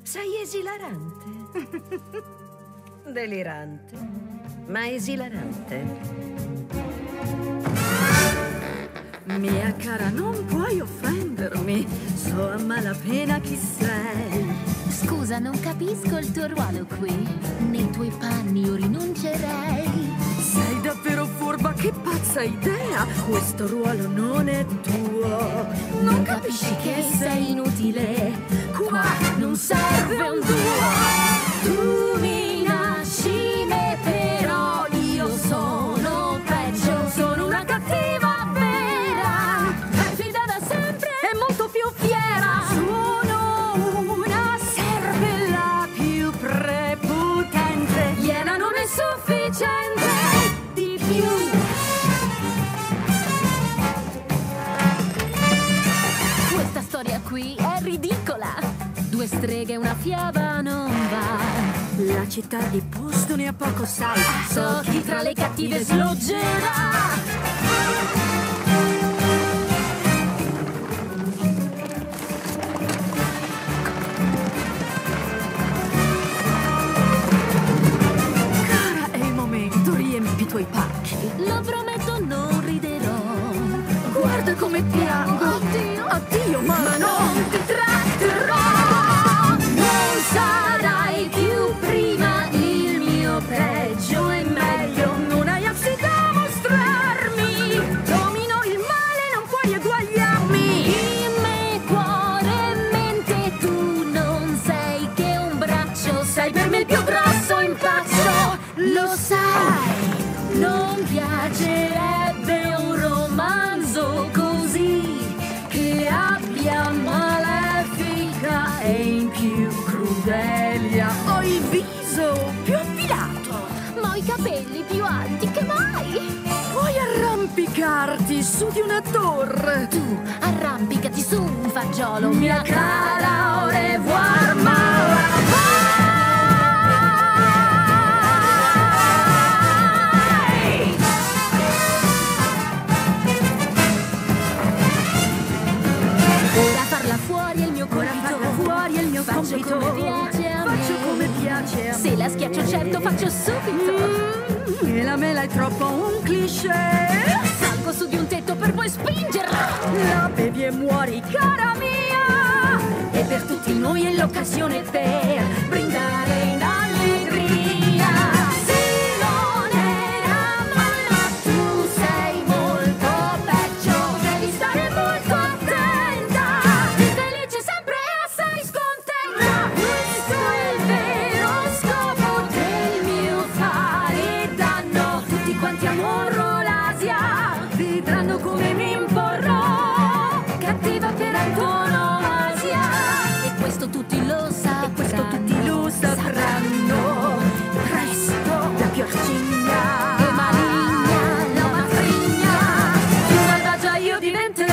Sei esilarante. Delirante, ma esilarante. Mia cara, non puoi offendermi. So a malapena chi sei. Scusa, non capisco il tuo ruolo qui. Nei tuoi panni io rinuncerei. Sei davvero furba, che pazza idea! Questo ruolo non è tuo. Non capisci che sei inutile. Qua non serve un duo. Tu mi nasci me, però io sono peggio. Sono una cattiva vera, perfida da sempre e molto più fiera. Sono una serpella più prepotente. Iena non è sufficiente. Di più. Questa storia qui è ridicola. 2 streghe e una fiaba non va. La città di posto ne ha poco, sai. So chi tra le cattive sloggerà. Cara, è il momento, riempi i tuoi pacchi. Lo prometto, non riderò. Guarda come piango. Oddio. Addio, ma non ti tratterò. Non sarai più prima il mio peggio e meglio. Non hai anzi da mostrarmi. Domino il male, non puoi eguagliarmi. In me, cuore e mente, tu non sei che un braccio. Sei per me il più grosso impaccio. Lo sai, non piacerebbe un romanzo così, che abbia malefica e in più crudelia. Ho il viso più affilato. Ma ho i capelli più alti che mai. Puoi arrampicarti su di una torre. Tu arrampicati su un fagiolo, Mia cara, au revoir, ma ora farla fuori è il mio compito. farla fuori è il mio Faccio compito. come piace a me. Faccio come piace a me. Se la schiaccio certo faccio subito. E la mela è troppo un cliché. Salgo su di un tetto per poi spingerla. La bevi e muori, cara mia. E per tutti noi è l'occasione per brindare in allegria. Se non era male, tu sei molto peggio. Devi stare molto attenta. Felice sempre e assai scontenta. Questo è il vero scopo del mio fare danno. Tutti quanti amorro l'Asia, vedranno come mi imporrò. Cattiva per antonomasia. E questo tutti lo sapranno. E questo tutti lo sapranno. Presto la piorcigna E maligna, la matrigna. più malvagia io diventerò.